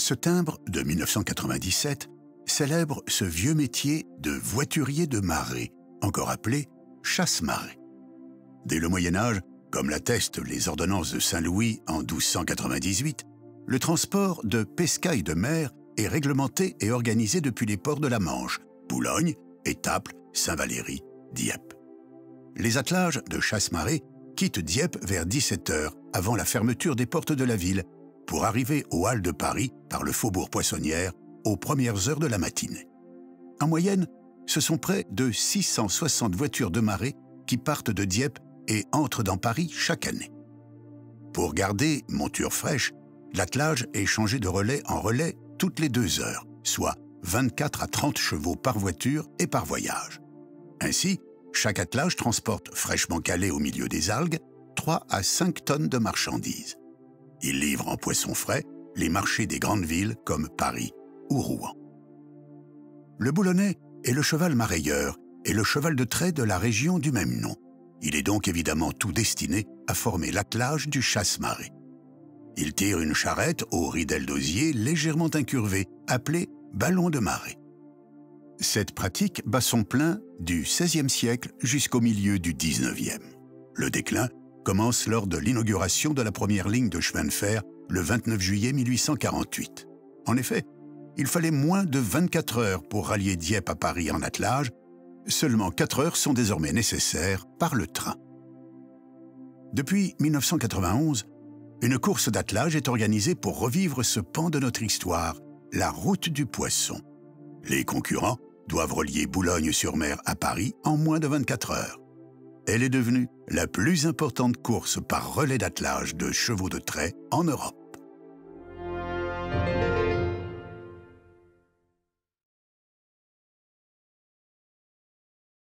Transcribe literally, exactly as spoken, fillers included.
Ce timbre de mille neuf cent quatre-vingt-dix-sept célèbre ce vieux métier de voiturier de marée, encore appelé chasse-marée. Dès le Moyen-Âge, comme l'attestent les ordonnances de Saint-Louis en douze cent quatre-vingt-dix-huit, le transport de pescaille de mer est réglementé et organisé depuis les ports de la Manche, Boulogne, Étaples, Saint-Valery, Dieppe. Les attelages de chasse-marée quittent Dieppe vers dix-sept heures avant la fermeture des portes de la ville pour arriver aux Halles de Paris par le faubourg Poissonnière aux premières heures de la matinée. En moyenne, ce sont près de six cent soixante voitures de marée qui partent de Dieppe et entrent dans Paris chaque année. Pour garder monture fraîche, l'attelage est changé de relais en relais toutes les deux heures, soit vingt-quatre à trente chevaux par voiture et par voyage. Ainsi, chaque attelage transporte fraîchement calé au milieu des algues trois à cinq tonnes de marchandises. Il livre en poissons frais les marchés des grandes villes comme Paris ou Rouen. Le boulonnais est le cheval marailleur et le cheval de trait de la région du même nom. Il est donc évidemment tout destiné à former l'attelage du chasse-marée. Il tire une charrette au ridel d'osier légèrement incurvé, appelée ballon de marée. Cette pratique bat son plein du seizième siècle jusqu'au milieu du dix-neuvième. Le déclin commence lors de l'inauguration de la première ligne de chemin de fer le vingt-neuf juillet mille huit cent quarante-huit. En effet, il fallait moins de vingt-quatre heures pour rallier Dieppe à Paris en attelage. Seulement quatre heures sont désormais nécessaires par le train. Depuis mille neuf cent quatre-vingt-onze, une course d'attelage est organisée pour revivre ce pan de notre histoire, la route du poisson. Les concurrents doivent relier Boulogne-sur-Mer à Paris en moins de vingt-quatre heures. Elle est devenue la plus importante course par relais d'attelage de chevaux de trait en Europe.